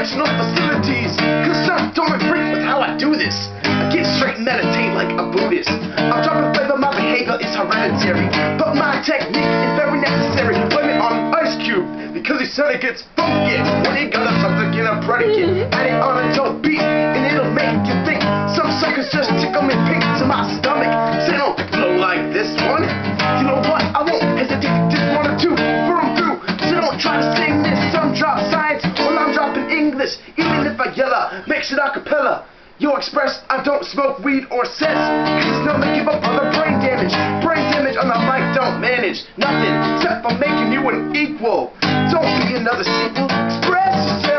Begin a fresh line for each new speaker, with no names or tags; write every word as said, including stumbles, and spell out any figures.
original facilities. Cause I'm don't agree with how I do this. I get straight and meditate like a Buddhist. I'm dropping flavor, my behavior is hereditary, but my technique is very necessary. Blame it on Ice Cube, because he said it gets funky when he got a subject in a predicate. Add it on a dope beat, and it'll make you think. Some suckers just tickle me pink to my stomach. Say don't flow like this one. You know what? I won't hesitate to just one or two for them through. So don't try to sing this. Some drop science while I'm dropping English. Even if I yell out, makes it a cappella. Yo, express, I don't smoke weed or cess. Cause no me give up on the brain damage. Brain damage on the mic don't manage nothing except for making you an equal. Don't be another sequel. Express yourself.